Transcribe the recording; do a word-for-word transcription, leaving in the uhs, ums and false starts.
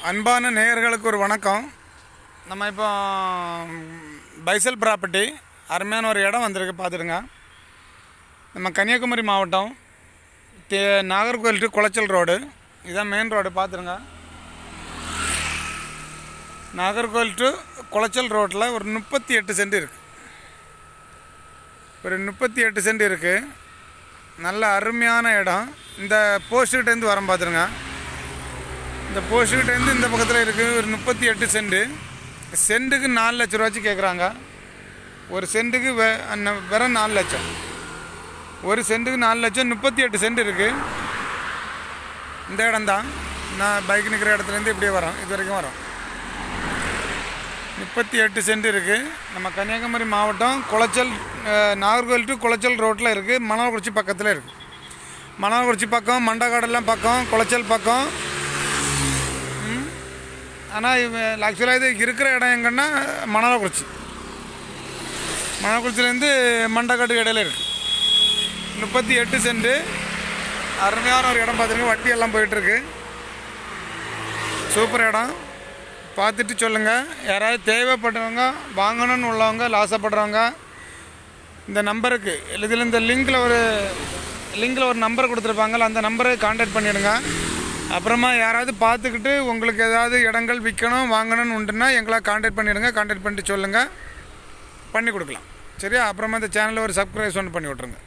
அன்பான நேயர்களுக்கு ஒரு வணக்கம். நம்ம இப்போ பைசல் ப்ராப்பர்ட்டி அருமையான ஒரு இடம் வந்திருக்கு, பார்த்துடுங்க. நம்ம கன்னியாகுமரி மாவட்டம் தே நாகர்கோவில் டு குளச்சல் ரோடு, இதுதான் மெயின் ரோடு, பார்த்துருங்க. நாகர்கோவில் டு குளச்சல் ரோட்டில் ஒரு முப்பத்தி எட்டு சென்ட் இருக்குது. ஒரு முப்பத்தி எட்டு சென்ட் இருக்குது. நல்ல அருமையான இடம். இந்த போஸ்ட்டுக்கிட்டேருந்து வரோம், பார்த்துருங்க. இந்த போஸ்ட்டுக்கிட்டேருந்து இந்த பக்கத்தில் இருக்குது. ஒரு முப்பத்தி எட்டு சென்ட்டு. சென்ட்டுக்கு நாலு லட்ச ரூபாய்ச்சி கேட்குறாங்க. ஒரு சென்ட்டுக்கு வெ வெறும் நாலு லட்சம். ஒரு சென்ட்டுக்கு நாலு லட்சம். முப்பத்தி எட்டு சென்ட் இருக்குது. இந்த இடம்தான் நான் பைக் நிற்கிற இடத்துலேருந்து இப்படியே வரோம், இது வரைக்கும் வரோம். முப்பத்தி எட்டு சென்ட் இருக்குது. நம்ம கன்னியாகுமரி மாவட்டம் குளச்சல் நாகர்கோவில் டு குளச்சல் ரோட்டில் இருக்குது. மணல்குறிச்சி பக்கத்தில் இருக்குது. மணல்குறிச்சி பக்கம், மண்டகாடெல்லாம் பக்கம், குளச்சல் பக்கம். ஆனால் இவன் ஆக்சுவலாக இது இருக்கிற இடம் எங்கன்னா மணல்குறிச்சி. மணல்குறிச்சிலேருந்து மண்டகாடு இடையில இருக்குது. முப்பத்தி எட்டு சென்ட்டு. அருமையான ஒரு இடம், பார்த்துருங்க. வட்டி எல்லாம் போயிட்டுருக்கு. சூப்பர் இடம். பார்த்துட்டு சொல்லுங்கள். யாராவது தேவைப்படுறவங்க, வாங்கணும்னு உள்ளவங்க, ஆசைப்படுறவங்க இந்த நம்பருக்கு இதில் இந்த லிங்கில் ஒரு லிங்கில் ஒரு நம்பர் கொடுத்துருப்பாங்க, அந்த நம்பரை கான்டாக்ட் பண்ணிவிடுங்க. அப்புறமா யாராவது பார்த்துக்கிட்டு உங்களுக்கு ஏதாவது இடங்கள் விற்கணும், வாங்கணும்னு உண்டுன்னா எங்களை கான்டாக்ட் பண்ணிவிடுங்க. கான்டாக்ட் பண்ணிட்டு சொல்லுங்கள், பண்ணி கொடுக்கலாம். சரியா? அப்புறமா இந்த சேனலில் ஒரு சப்ஸ்கிரைப் ஒன்று பண்ணி விட்ருங்க.